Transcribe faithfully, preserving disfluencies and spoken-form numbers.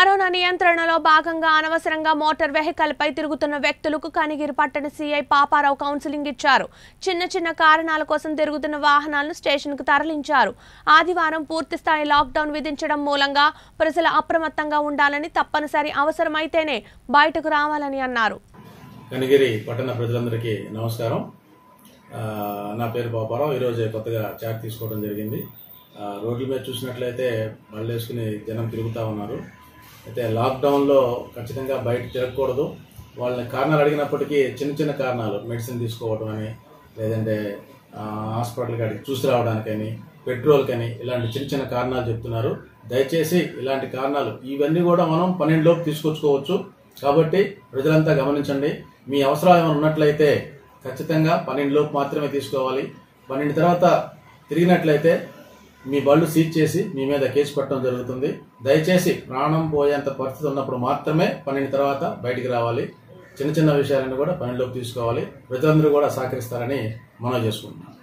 Corona నియంత్రణలో భాగంగా అనవసరంగా మోటార్ వెహికల్ పై తిరుగుతున్న వ్యక్తులకు కనిగిరి పట్టణ సీఐ పాపారావు కౌన్సిలింగ్ ఇచ్చారు. చిన్న చిన్న కారణాల కోసం తిరుగుతున్న వాహనాలను స్టేషన్ కు తరలించారు. ఆదివారం పూర్తి స్థాయి లాక్ డౌన్ విధించడం మూలంగా ప్రజలు అప్రమత్తంగా ఉండాలని, తప్పనిసరి అవసరమైతేనే బయటకు రావాలని అన్నారు. కనిగిరి పట్టణ ప్రజలందరికీ నమస్కారం. నా పేరు పాపారావు. ఈరోజు కొత్తగా చాట్ తీసుకోవడం జరిగింది. రోడ్ల మీద చూసినట్లయితే బళ్ళు వేసుకుని జనం తిరుగుతూ ఉన్నారు. అయితే లాక్డౌన్లో ఖచ్చితంగా బయట తిరగకూడదు. వాళ్ళని కారణాలు అడిగినప్పటికీ చిన్న చిన్న కారణాలు, మెడిసిన్ తీసుకోవడం అని, లేదంటే హాస్పిటల్ కాడికి చూసి రావడానికని, పెట్రోల్కని, ఇలాంటి చిన్న చిన్న కారణాలు చెప్తున్నారు. దయచేసి ఇలాంటి కారణాలు ఇవన్నీ కూడా మనం పన్నెండులోపు తీసుకొచ్చుకోవచ్చు. కాబట్టి ప్రజలంతా గమనించండి. మీ అవసరాలు ఏమైనా ఉన్నట్లయితే ఖచ్చితంగా పన్నెండులోపు మాత్రమే తీసుకోవాలి. పన్నెండు తర్వాత తిరిగినట్లయితే మీ బళ్ళు సీజ్ చేసి మీ మీద కేసు పెట్టడం జరుగుతుంది. దయచేసి ప్రాణం పోయేంత పరిస్థితి ఉన్నప్పుడు మాత్రమే పన్నెండు తర్వాత బయటికి రావాలి. చిన్న చిన్న విషయాలను కూడా పన్నెండులోపు తీసుకోవాలి. ప్రజలందరూ కూడా సహకరిస్తారని మనవి చేసుకుంటున్నాను.